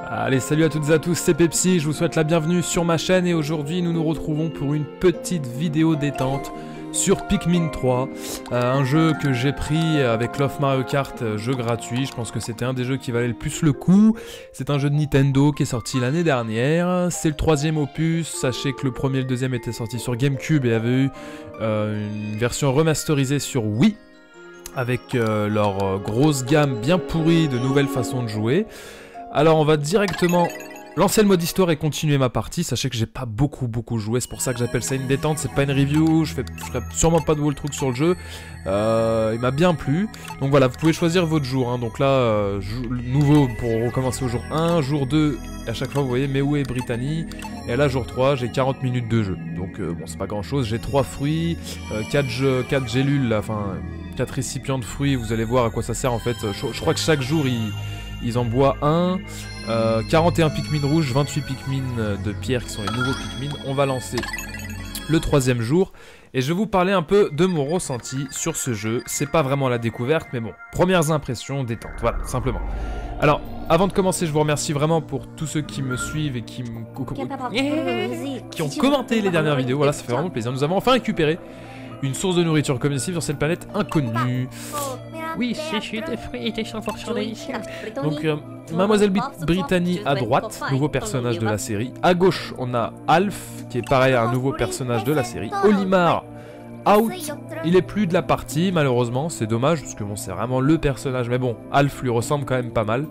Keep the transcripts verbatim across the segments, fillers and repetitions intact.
Allez, salut à toutes et à tous, c'est Pepsi, je vous souhaite la bienvenue sur ma chaîne et aujourd'hui nous nous retrouvons pour une petite vidéo détente sur Pikmin trois, euh, un jeu que j'ai pris avec Love Mario Kart, euh, jeu gratuit. Je pense que c'était un des jeux qui valait le plus le coup. C'est un jeu de Nintendo qui est sorti l'année dernière, c'est le troisième opus. Sachez que le premier et le deuxième étaient sortis sur GameCube et avaient eu euh, une version remasterisée sur Wii, avec euh, leur euh, grosse gamme bien pourrie de nouvelles façons de jouer. Alors on va directement lancer le mode histoire et continuer ma partie. Sachez que j'ai pas beaucoup beaucoup joué, c'est pour ça que j'appelle ça une détente, c'est pas une review, je, fais, je ferai sûrement pas de walkthrough sur le jeu. Euh, il m'a bien plu. Donc voilà, vous pouvez choisir votre jour, hein. Donc là, euh, nouveau pour recommencer au jour un, jour deux, à chaque fois vous voyez Mew et Brittany. Et là jour trois, j'ai quarante minutes de jeu. Donc euh, bon, c'est pas grand chose, j'ai trois fruits, euh, quatre, quatre gélules, là, enfin quatre récipients de fruits, vous allez voir à quoi ça sert en fait. Je, je crois que chaque jour il... Ils en boivent un, euh, quarante et un Pikmin rouges, vingt-huit Pikmin de pierre qui sont les nouveaux Pikmin. On va lancer le troisième jour et je vais vous parler un peu de mon ressenti sur ce jeu. C'est pas vraiment la découverte, mais bon, premières impressions, détente, voilà, simplement. Alors, avant de commencer, je vous remercie vraiment pour tous ceux qui me suivent et qui, me... qui ont commenté les dernières vidéos. Voilà, ça fait vraiment plaisir. Nous avons enfin récupéré une source de nourriture comestible sur cette planète inconnue. Oui, c'est juste des fruits et des chauves-souris délicieux. Donc, euh, Mademoiselle Brittany à droite, nouveau personnage de la série. À gauche, on a Alf, qui est pareil, un nouveau personnage de la série. Olimar, out. Il est plus de la partie, malheureusement. C'est dommage, parce que bon, c'est vraiment le personnage. Mais bon, Alf lui ressemble quand même pas mal.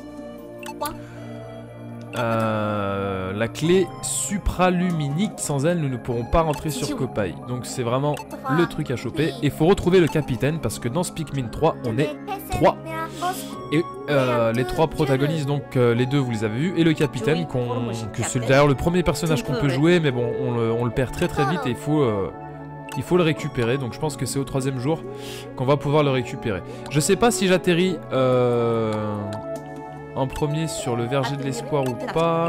Euh, la clé supraluminique, sans elle nous ne pourrons pas rentrer sur Copaï. Donc c'est vraiment le truc à choper. Et il faut retrouver le capitaine parce que dans ce Pikmin trois on est trois. Et euh, les trois protagonistes, donc euh, les deux vous les avez vus, et le capitaine, qu'on, que c'est d'ailleurs le premier personnage qu'on peut jouer, mais bon on le, on le perd très très vite et il faut, euh, il faut le récupérer. Donc je pense que c'est au troisième jour qu'on va pouvoir le récupérer. Je sais pas si j'atterris euh, en premier sur le verger de l'espoir ou pas.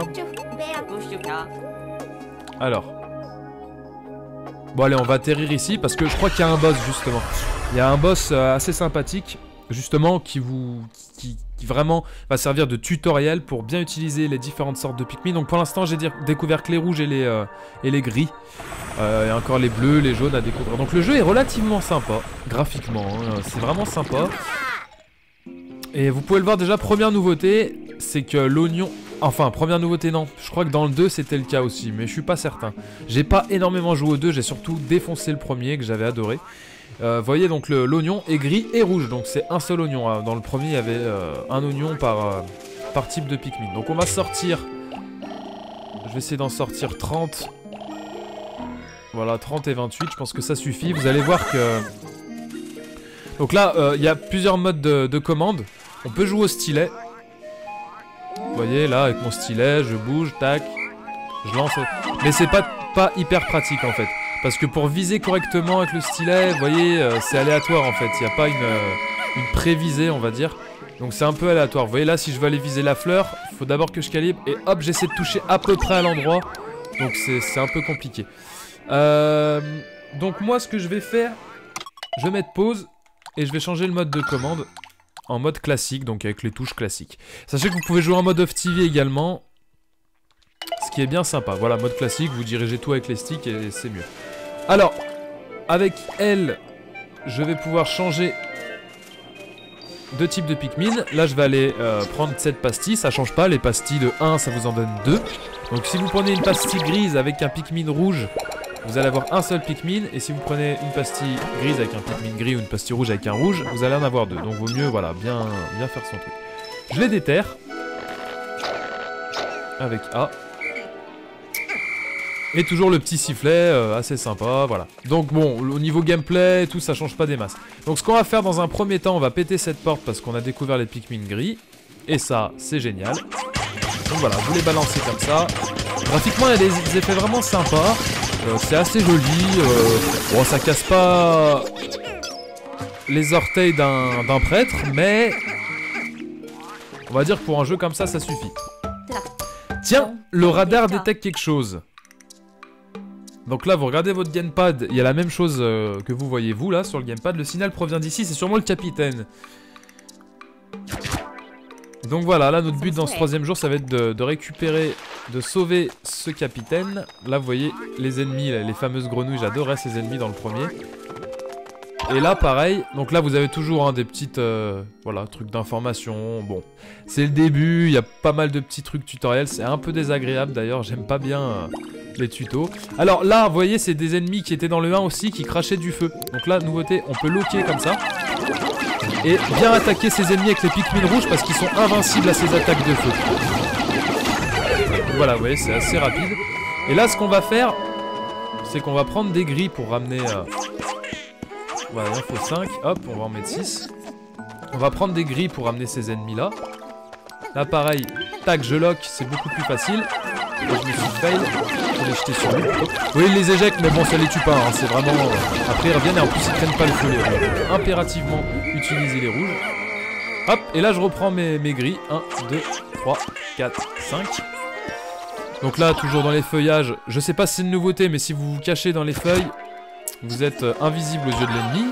Alors. Bon allez, on va atterrir ici parce que je crois qu'il y a un boss justement. Il y a un boss euh, assez sympathique justement qui vous... Qui, qui vraiment va servir de tutoriel pour bien utiliser les différentes sortes de Pikmin. Donc pour l'instant j'ai découvert que les rouges et les, euh, et les gris. Euh, et encore les bleus, les jaunes à découvrir. Donc le jeu est relativement sympa, graphiquement. Hein, c'est vraiment sympa. Et vous pouvez le voir déjà, première nouveauté, c'est que l'oignon... Enfin, première nouveauté non, je crois que dans le deux c'était le cas aussi, mais je suis pas certain. J'ai pas énormément joué au deux, j'ai surtout défoncé le premier que j'avais adoré. Euh, vous voyez donc l'oignon est gris et rouge, donc c'est un seul oignon. Hein. Dans le premier il y avait euh, un oignon par, euh, par type de Pikmin. Donc on va sortir... Je vais essayer d'en sortir trente. Voilà, trente et vingt-huit, je pense que ça suffit. Vous allez voir que... Donc là, il euh, y a plusieurs modes de, de commande. On peut jouer au stylet. Vous voyez, là, avec mon stylet, je bouge, tac, je lance. Mais c'est pas, pas hyper pratique, en fait. Parce que pour viser correctement avec le stylet, vous voyez, euh, c'est aléatoire, en fait. Il n'y a pas une, euh, une prévisée, on va dire. Donc c'est un peu aléatoire. Vous voyez, là, si je veux aller viser la fleur, il faut d'abord que je calibre. Et hop, j'essaie de toucher à peu près à l'endroit. Donc c'est un peu compliqué. Euh, donc moi, ce que je vais faire, je vais mettre pause. Et je vais changer le mode de commande en mode classique, donc avec les touches classiques. Sachez que vous pouvez jouer en mode off T V également, ce qui est bien sympa. Voilà, mode classique, vous dirigez tout avec les sticks et c'est mieux. Alors, avec elle, je vais pouvoir changer de type de Pikmin. Là, je vais aller euh, prendre cette pastille, ça change pas, les pastilles de un, ça vous en donne deux. Donc si vous prenez une pastille grise avec un Pikmin rouge, vous allez avoir un seul Pikmin, et si vous prenez une pastille grise avec un Pikmin gris ou une pastille rouge avec un rouge, vous allez en avoir deux. Donc vaut mieux, voilà, bien, bien faire son truc. Je les déterre. Avec A. Et toujours le petit sifflet, euh, assez sympa, voilà. Donc bon, au niveau gameplay, tout ça change pas des masses. Donc ce qu'on va faire dans un premier temps, on va péter cette porte parce qu'on a découvert les Pikmin gris. Et ça, c'est génial. Donc voilà, vous les balancez comme ça. Graphiquement, il y a des effets vraiment sympas. Euh, c'est assez joli. Euh... Bon, ça casse pas les orteils d'un d'un prêtre, mais on va dire que pour un jeu comme ça, ça suffit. Tiens, le radar détecte quelque chose. Donc là, vous regardez votre gamepad, il y a la même chose euh, que vous voyez vous là sur le gamepad. Le signal provient d'ici, c'est sûrement le capitaine. Donc voilà, là notre but dans ce troisième jour ça va être de, de récupérer, de sauver ce capitaine. Là vous voyez les ennemis, les fameuses grenouilles, j'adorais ces ennemis dans le premier. Et là pareil, donc là vous avez toujours hein, des petites euh, voilà, trucs d'information. Bon, c'est le début, il y a pas mal de petits trucs tutoriels, c'est un peu désagréable d'ailleurs, j'aime pas bien euh, les tutos. Alors là vous voyez c'est des ennemis qui étaient dans le un aussi qui crachaient du feu. Donc là nouveauté, on peut loquer comme ça. Et bien attaquer ces ennemis avec les Pikmin rouges parce qu'ils sont invincibles à ces attaques de feu. Donc voilà vous voyez c'est assez rapide. Et là ce qu'on va faire, c'est qu'on va prendre des grilles pour ramener... Euh, Voilà, il en faut cinq, hop, on va en mettre six. On va prendre des grilles pour amener ces ennemis là. Là pareil, tac, je lock, c'est beaucoup plus facile. Et je me suis fail, je les jeter sur lui. Oui, ils les éjectent, mais bon, ça les tue pas, hein. C'est vraiment... Euh... Après, ils reviennent et en plus, ils prennent pas le feu, les rouges. Donc, impérativement, utiliser les rouges. Hop, et là, je reprends mes, mes grilles. un, deux, trois, quatre, cinq. Donc là, toujours dans les feuillages, je sais pas si c'est une nouveauté, mais si vous vous cachez dans les feuilles, vous êtes euh, invisible aux yeux de l'ennemi.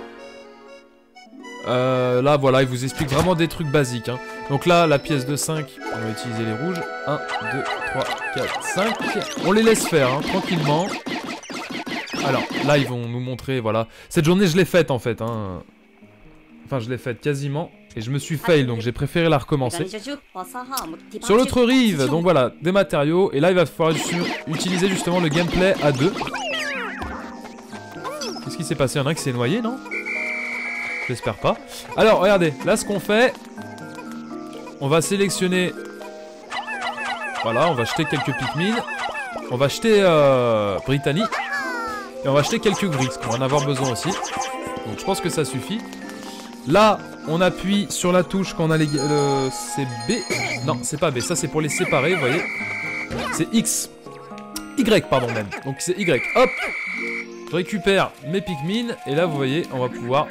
Euh, là, voilà, il vous explique vraiment des trucs basiques. Hein. Donc là, la pièce de cinq, on va utiliser les rouges. un, deux, trois, quatre, cinq. On les laisse faire, hein, tranquillement. Alors, là, ils vont nous montrer, voilà. Cette journée, je l'ai faite, en fait. Hein. Enfin, je l'ai faite quasiment. Et je me suis fail, donc j'ai préféré la recommencer. Sur l'autre rive, donc voilà, des matériaux. Et là, il va falloir utiliser justement le gameplay à deux. Qu'est-ce qui s'est passé? Il y en a un qui s'est noyé, non? J'espère pas. Alors, regardez, là, ce qu'on fait... On va sélectionner... Voilà, on va jeter quelques Pikmin. On va jeter euh, Brittany. Et on va jeter quelques grilles, parce qu'on va en avoir besoin aussi. Donc, je pense que ça suffit. Là, on appuie sur la touche quand on a les... Le... C'est B. Non, c'est pas B. Ça, c'est pour les séparer, vous voyez. C'est X. Y, pardon, même. Donc, c'est Y. Hop! Je récupère mes Pikmin. Et là, vous voyez, on va pouvoir...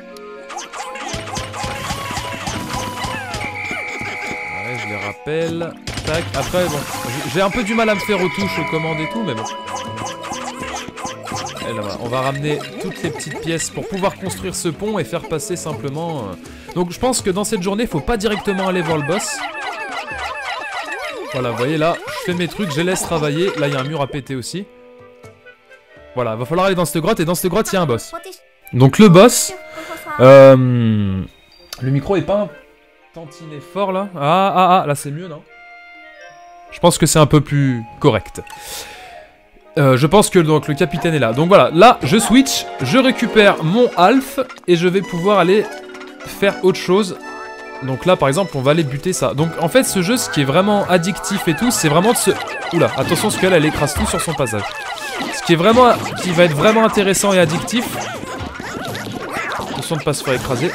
Ouais, je les rappelle. Tac. Après, bon, j'ai un peu du mal à me faire aux touches, aux commandes et tout, mais bon. Et là, voilà. On va ramener toutes les petites pièces pour pouvoir construire ce pont et faire passer simplement... Euh... Donc, je pense que dans cette journée, il faut pas directement aller voir le boss. Voilà, vous voyez là, je fais mes trucs, je les laisse travailler. Là, il y a un mur à péter aussi. Voilà, va falloir aller dans cette grotte, et dans cette grotte, il y a un boss. Donc le boss... Euh, le micro est pas un tantinet fort, là. Ah, ah, ah, là c'est mieux, non? Je pense que c'est un peu plus correct. Euh, je pense que donc, le capitaine est là. Donc voilà, là, je switch, je récupère mon Alf, et je vais pouvoir aller faire autre chose. Donc là, par exemple, on va aller buter ça. Donc en fait, ce jeu, ce qui est vraiment addictif et tout, c'est vraiment de se... Oula, attention, parce qu'elle, elle écrase tout sur son passage. Ce qui est vraiment, qui va être vraiment intéressant et addictif. Attention de ne pas se faire écraser.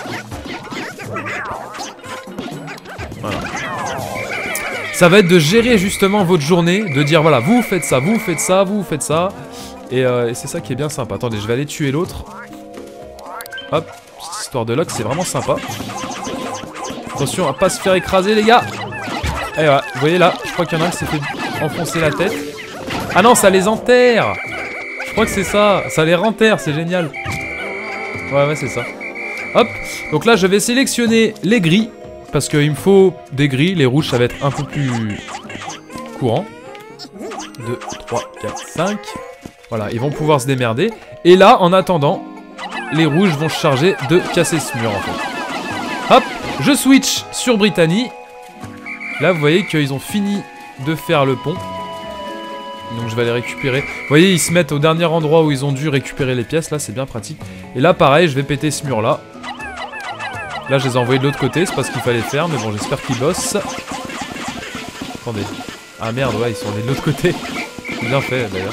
Voilà. Ça va être de gérer justement votre journée, de dire voilà, vous faites ça, vous faites ça, vous faites ça. Et, euh, et c'est ça qui est bien sympa. Attendez, je vais aller tuer l'autre. Hop, petite histoire de lock, c'est vraiment sympa. Attention à pas se faire écraser, les gars. Et voilà, vous voyez là, je crois qu'il y en a un qui s'est fait enfoncer la tête. Ah non, ça les enterre. Je crois que c'est ça, ça les renterre, c'est génial. Ouais, ouais, c'est ça. Hop, donc là, je vais sélectionner les grilles. Parce qu'il me faut des grilles, les rouges, ça va être un peu plus courant. deux, trois, quatre, cinq. Voilà, ils vont pouvoir se démerder. Et là, en attendant, les rouges vont se charger de casser ce mur, en fait. Hop, je switch sur Brittany. Là, vous voyez qu'ils ont fini de faire le pont. Donc je vais les récupérer. Vous voyez, ils se mettent au dernier endroit où ils ont dû récupérer les pièces. Là, c'est bien pratique. Et là, pareil, je vais péter ce mur-là. Là, je les ai envoyés de l'autre côté. C'est pas ce qu'il fallait faire. Mais bon, j'espère qu'ils bossent. Attendez. Ah merde, ouais, ils sont allés de l'autre côté. Bien fait, d'ailleurs.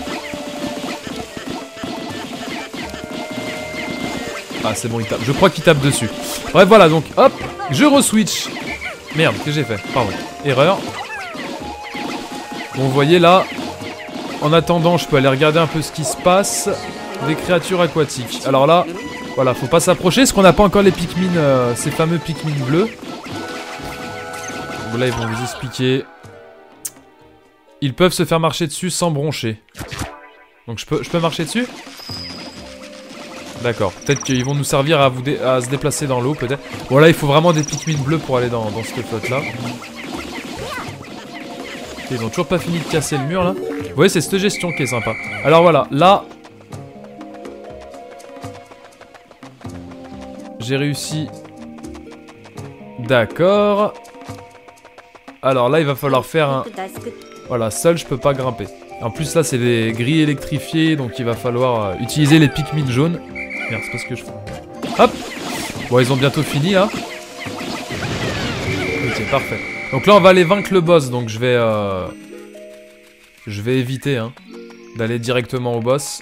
Ah, c'est bon, il tape. Je crois qu'il tape dessus. Bref, voilà, donc, hop, je re-switch. Merde, qu'est-ce que j'ai fait? Pardon. Erreur. Bon, vous voyez là, en attendant, je peux aller regarder un peu ce qui se passe. Des créatures aquatiques. Alors là, voilà, faut pas s'approcher, parce qu'on n'a pas encore les Pikmin, euh, ces fameux Pikmin bleus. Donc là, ils vont vous expliquer. Ils peuvent se faire marcher dessus sans broncher. Donc je peux, je peux marcher dessus? D'accord. Peut-être qu'ils vont nous servir à, vous dé à se déplacer dans l'eau, peut-être. Bon, là, il faut vraiment des Pikmin bleus pour aller dans, dans cette flotte-là. Ils ont toujours pas fini de casser le mur, là. Vous voyez, c'est cette gestion qui est sympa. Alors, voilà. Là... J'ai réussi... D'accord. Alors là, il va falloir faire un... Voilà, seul, je peux pas grimper. En plus, là, c'est des grilles électrifiées, donc il va falloir euh, utiliser les Pikmin jaunes. Merde, c'est pas ce que je fais. Hop. Bon, ils ont bientôt fini, là. Ok, parfait. Donc là, on va aller vaincre le boss, donc je vais... Euh... Je vais éviter, hein, d'aller directement au boss.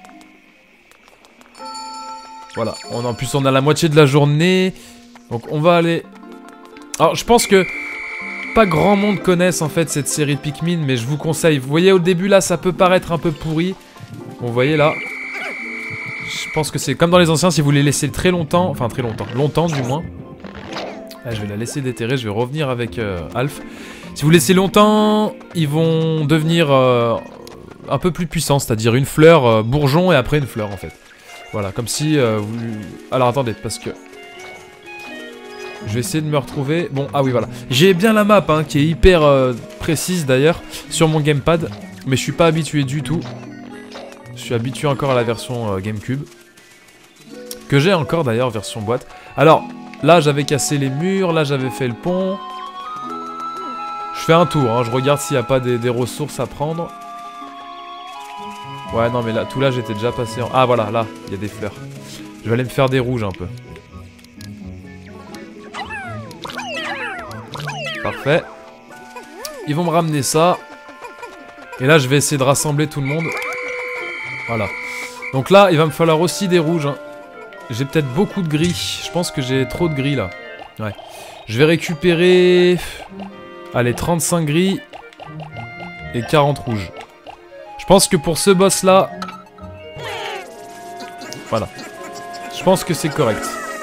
Voilà. On, en plus, on a la moitié de la journée. Donc, on va aller... Alors, je pense que... Pas grand monde connaisse en fait cette série de Pikmin, mais je vous conseille. Vous voyez au début là, ça peut paraître un peu pourri. Bon, vous voyez là, je pense que c'est comme dans les anciens, si vous les laissez très longtemps, enfin très longtemps, longtemps du moins. Là, je vais la laisser déterrer, je vais revenir avec euh, Alf. Si vous laissez longtemps, ils vont devenir euh, un peu plus puissants, c'est-à-dire une fleur euh, bourgeon et après une fleur en fait. Voilà, comme si euh, vous... Alors attendez, parce que... Je vais essayer de me retrouver. Bon, ah oui, voilà. J'ai bien la map, hein, qui est hyper euh, précise d'ailleurs, sur mon gamepad. Mais je suis pas habitué du tout. Je suis habitué encore à la version euh, GameCube. Que j'ai encore d'ailleurs, version boîte. Alors, là, j'avais cassé les murs. Là, j'avais fait le pont. Je fais un tour, hein, je regarde s'il n'y a pas des, des ressources à prendre. Ouais, non, mais là, tout là, j'étais déjà passé en... Ah, voilà, là, il y a des fleurs. Je vais aller me faire des rouges un peu. Parfait. Ils vont me ramener ça. Et là, je vais essayer de rassembler tout le monde. Voilà. Donc là, il va me falloir aussi des rouges. Hein. J'ai peut-être beaucoup de gris. Je pense que j'ai trop de gris, là. Ouais. Je vais récupérer... Allez, trente-cinq gris. Et quarante rouges. Je pense que pour ce boss-là... Voilà. Je pense que c'est correct.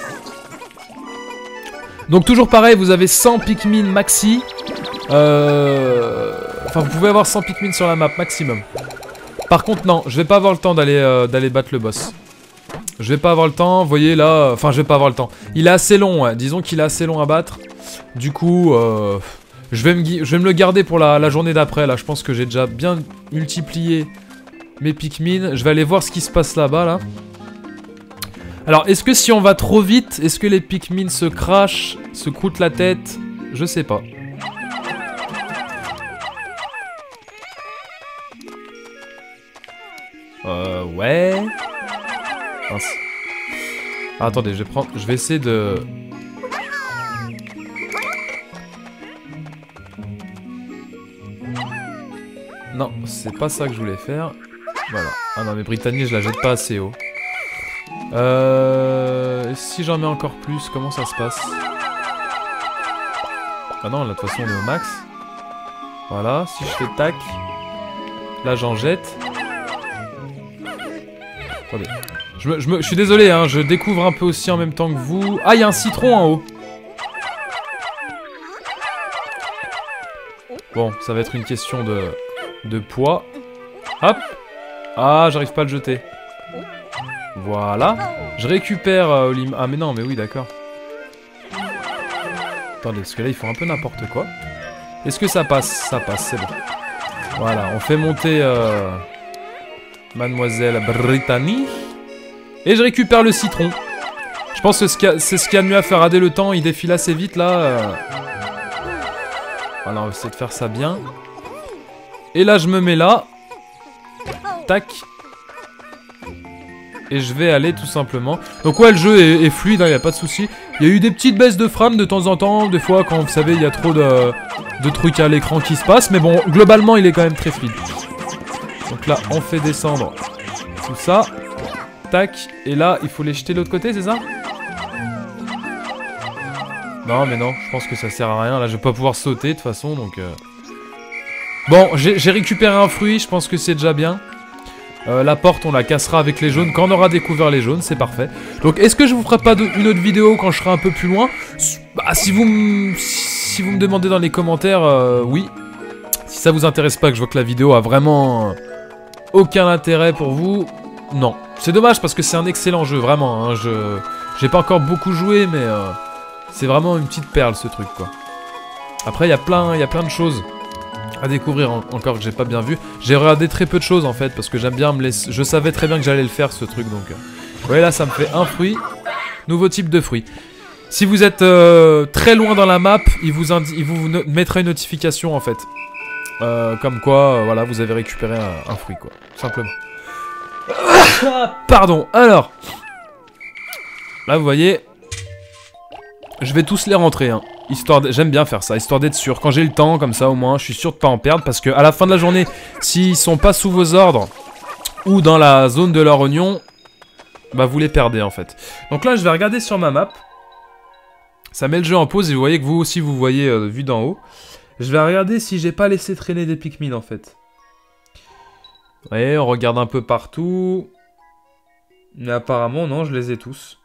Donc toujours pareil, vous avez cent Pikmin maxi. Euh... Enfin, vous pouvez avoir cent Pikmin sur la map maximum. Par contre, non, je vais pas avoir le temps d'aller euh, d'aller battre le boss. Je vais pas avoir le temps, vous voyez là... Enfin, je vais pas avoir le temps. Il est assez long, ouais. Disons qu'il est assez long à battre. Du coup, euh... je, vais me... je vais me le garder pour la, la journée d'après. Là, je pense que j'ai déjà bien multiplié mes Pikmin. Je vais aller voir ce qui se passe là-bas, là. Alors, est-ce que si on va trop vite, est-ce que les Pikmin se crachent, se croûtent la tête? Je sais pas. Euh, ouais. Mince. Ah, attendez, je vais prendre... Je vais essayer de... Non, c'est pas ça que je voulais faire. Voilà. Ah non, mais Brittany, je la jette pas assez haut. Euh... Si j'en mets encore plus, comment ça se passe? Ah non, là, de toute façon, on est au max. Voilà, si je fais tac... Là, j'en jette. Attendez. Je, me, je, me, je suis désolé, hein, je découvre un peu aussi en même temps que vous. Ah, il y a un citron en haut. Bon, ça va être une question de, de poids. Hop. Ah, j'arrive pas à le jeter. Voilà. Je récupère euh, Olim... Ah mais non, mais oui, d'accord. Attendez, parce que là, ils font un peu n'importe quoi. Est-ce que ça passe? Ça passe, c'est bon. Voilà, on fait monter euh, Mademoiselle Brittany. Et je récupère le citron. Je pense que c'est ce qu'il y a de mieux à faire. Rader le temps, il défile assez vite, là. Euh... Voilà, on va essayer de faire ça bien. Et là, je me mets là. Tac. Et je vais aller tout simplement. Donc ouais, le jeu est, est fluide, il hein, n'y a pas de souci. Il y a eu des petites baisses de frame de temps en temps. Des fois, quand vous savez, il y a trop de, de trucs à l'écran qui se passent. Mais bon, globalement, il est quand même très fluide. Donc là, on fait descendre tout ça. Tac. Et là, il faut les jeter de l'autre côté, c'est ça? Non, mais non, je pense que ça sert à rien. Là, je vais pas pouvoir sauter de toute façon, donc... Euh... Bon, j'ai récupéré un fruit, je pense que c'est déjà bien. Euh, la porte, on la cassera avec les jaunes. Quand on aura découvert les jaunes, c'est parfait. Donc, est-ce que je vous ferai pas de, une autre vidéo quand je serai un peu plus loin? Bah, si vous, si vous me demandez dans les commentaires, euh, oui. Si ça vous intéresse pas, que je vois que la vidéo a vraiment aucun intérêt pour vous, Non. C'est dommage parce que c'est un excellent jeu, vraiment. Hein. Je j'ai pas encore beaucoup joué, mais euh, c'est vraiment une petite perle ce truc, quoi. Après, il y a plein, il y a plein de choses à découvrir en encore que j'ai pas bien vu. J'ai regardé très peu de choses en fait parce que j'aime bien me laisser. Je savais très bien que j'allais le faire ce truc, donc. Euh... Vous voyez là, ça me fait un fruit. Nouveau type de fruit. Si vous êtes euh, très loin dans la map, il vous, il vous mettra une notification en fait. Euh, comme quoi, euh, voilà, vous avez récupéré un, un fruit, quoi. Simplement. Pardon, alors. Là, vous voyez. Je vais tous les rentrer, hein. Histoire de... J'aime bien faire ça, histoire d'être sûr. Quand j'ai le temps, comme ça, au moins, je suis sûr de pas en perdre. Parce que à la fin de la journée, s'ils sont pas sous vos ordres, ou dans la zone de leur oignon, bah vous les perdez, en fait. Donc là, je vais regarder sur ma map. Ça met le jeu en pause et vous voyez que vous aussi, vous voyez euh, vu d'en haut. Je vais regarder si j'ai pas laissé traîner des Pikmin, en fait. Ouais, on regarde un peu partout. Mais apparemment, non, je les ai tous.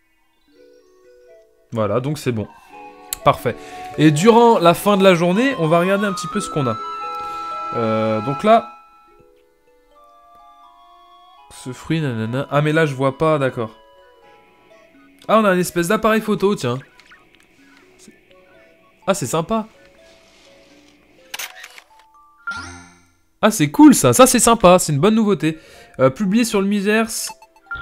Voilà, donc c'est bon. Parfait. Et durant la fin de la journée, on va regarder un petit peu ce qu'on a. Euh, donc là... Ce fruit, nanana... Ah, mais là, je vois pas, d'accord. Ah, on a une espèce d'appareil photo, tiens. Ah, c'est sympa. Ah, c'est cool, ça. Ça, c'est sympa. C'est une bonne nouveauté. Euh, publier sur le Miiverse...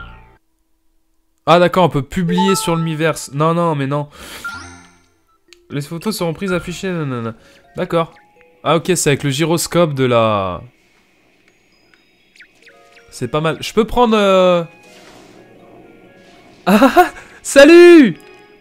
Ah d'accord, on peut publier sur le Miiverse. Non, non, mais non. Les photos seront prises, affichées, nanana. D'accord. Ah ok, c'est avec le gyroscope de la... C'est pas mal. Je peux prendre... Euh... Ah, salut.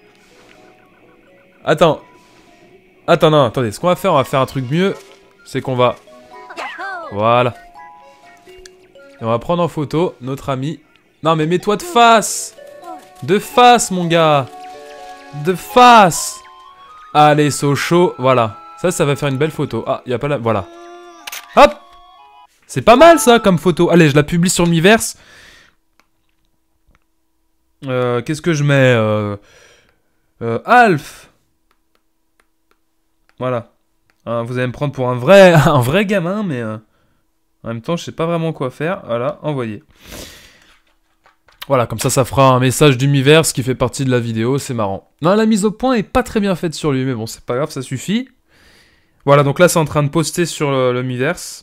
Attends. Attends, non, attendez. Ce qu'on va faire, on va faire un truc mieux. C'est qu'on va... Voilà. Et on va prendre en photo notre ami. Non mais mets-toi de face. De face, mon gars. De face. Allez, Sochaux. Voilà. Ça, ça va faire une belle photo. Ah, il n'y a pas la... Voilà. Hop. C'est pas mal, ça, comme photo. Allez, je la publie sur Miiverse. Euh, Qu'est-ce que je mets euh... Euh, Alf. Voilà. Hein, vous allez me prendre pour un vrai, un vrai gamin, mais... Euh, en même temps, je sais pas vraiment quoi faire. Voilà, envoyé. Voilà, comme ça, ça fera un message du Miiverse qui fait partie de la vidéo, c'est marrant. Non, la mise au point est pas très bien faite sur lui, mais bon, c'est pas grave, ça suffit. Voilà, donc là, c'est en train de poster sur le, le Miiverse.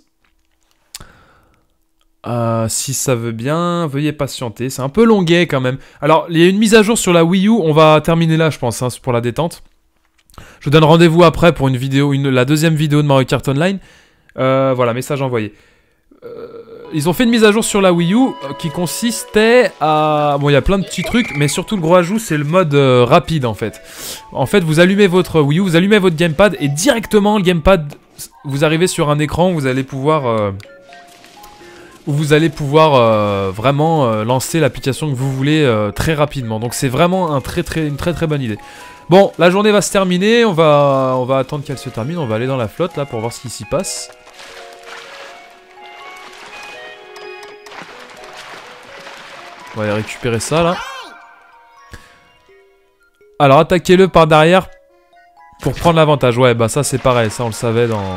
Euh, si ça veut bien, veuillez patienter. C'est un peu longuet, quand même. Alors, il y a une mise à jour sur la Wii U, on va terminer là, je pense, hein, pour la détente. Je vous donne rendez-vous après pour une vidéo, une, la deuxième vidéo de Mario Kart Online. Euh, voilà, message envoyé. Euh, ils ont fait une mise à jour sur la Wii U euh, qui consistait à... Bon, il y a plein de petits trucs, mais surtout le gros ajout, c'est le mode euh, rapide, en fait. En fait, vous allumez votre Wii U, vous allumez votre gamepad, et directement, le gamepad, vous arrivez sur un écran où vous allez pouvoir... Euh, où vous allez pouvoir euh, vraiment euh, lancer l'application que vous voulez euh, très rapidement. Donc c'est vraiment un très, très, une très très bonne idée. Bon, la journée va se terminer, on va, on va attendre qu'elle se termine, on va aller dans la flotte, là, pour voir ce qui s'y passe. On va aller récupérer ça, là. Alors, attaquez-le par derrière pour prendre l'avantage. Ouais, bah ça, c'est pareil. Ça, on le savait dans...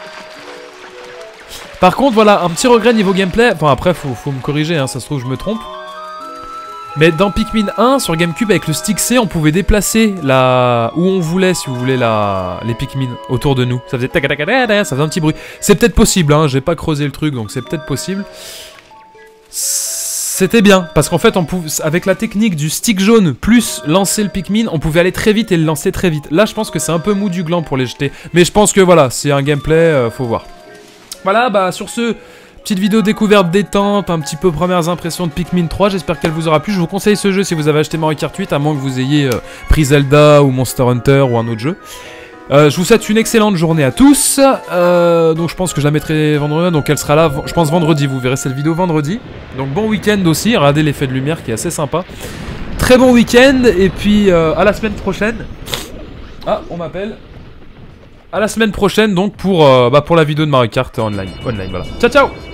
Par contre, voilà, un petit regret niveau gameplay. Enfin, après, faut, faut me corriger, hein, ça se trouve, je me trompe. Mais dans Pikmin un, sur GameCube, avec le stick C, on pouvait déplacer la... où on voulait, si vous voulez, la... les Pikmin autour de nous. Ça faisait... Ça faisait un petit bruit. C'est peut-être possible, hein, j'ai pas creusé le truc, donc c'est peut-être possible. C'était bien, parce qu'en fait, on pouvait, avec la technique du stick jaune plus lancer le Pikmin, on pouvait aller très vite et le lancer très vite. Là, je pense que c'est un peu mou du gland pour les jeter. Mais je pense que voilà, c'est un gameplay, euh, faut voir. Voilà, bah sur ce, petite vidéo découverte détente, un petit peu premières impressions de Pikmin trois, j'espère qu'elle vous aura plu. Je vous conseille ce jeu si vous avez acheté Mario Kart huit, à moins que vous ayez euh, pris Zelda ou Monster Hunter ou un autre jeu. Euh, je vous souhaite une excellente journée à tous. Euh, donc je pense que je la mettrai vendredi, donc elle sera là, je pense vendredi, vous verrez cette vidéo vendredi. Donc bon week-end aussi, regardez l'effet de lumière qui est assez sympa. Très bon week-end, et puis euh, à la semaine prochaine. Ah, on m'appelle. À la semaine prochaine donc pour, euh, bah, pour la vidéo de Mario Kart Online. Online, voilà. Ciao, ciao!